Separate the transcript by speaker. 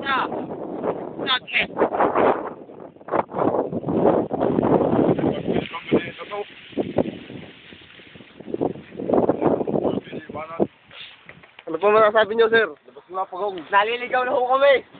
Speaker 1: Stop. Nugget.
Speaker 2: Ano po masasabi niyo, sir? Labas nga pagong.
Speaker 1: Naliligaw na ho kami.